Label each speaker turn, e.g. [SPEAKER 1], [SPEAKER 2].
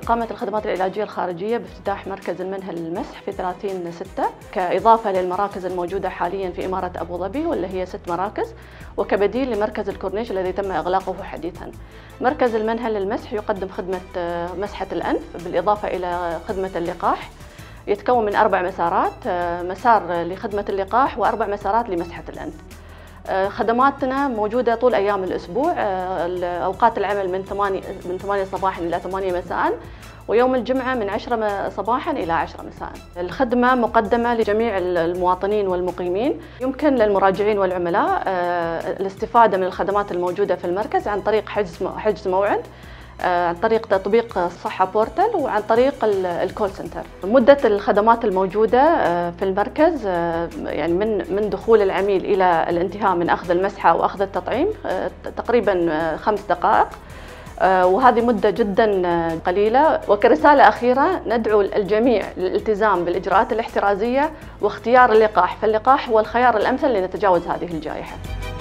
[SPEAKER 1] قامت الخدمات العلاجية الخارجية بافتتاح مركز المنهل للمسح في 30/6 كإضافة للمراكز الموجودة حاليا في إمارة أبو ظبي واللي هي 6 مراكز، وكبديل لمركز الكورنيش الذي تم إغلاقه حديثا. مركز المنهل للمسح يقدم خدمة مسحة الأنف بالإضافة إلى خدمة اللقاح. يتكون من 4 مسارات، مسار لخدمة اللقاح و4 مسارات لمسحة الأنف. خدماتنا موجودة طول أيام الأسبوع، أوقات العمل من 8 صباحا إلى 8 مساء، ويوم الجمعة من 10 صباحا إلى 10 مساء. الخدمة مقدمة لجميع المواطنين والمقيمين. يمكن للمراجعين والعملاء الاستفادة من الخدمات الموجودة في المركز عن طريق حجز موعد، عن طريق تطبيق صحة بورتال، وعن طريق الكول سنتر. مدة الخدمات الموجودة في المركز يعني من دخول العميل إلى الانتهاء من أخذ المسحة وأخذ التطعيم تقريبا 5 دقائق، وهذه مدة جدا قليلة. وكرسالة أخيرة ندعو الجميع للالتزام بالإجراءات الاحترازية واختيار اللقاح، فاللقاح هو الخيار الأمثل لنتجاوز هذه الجائحة.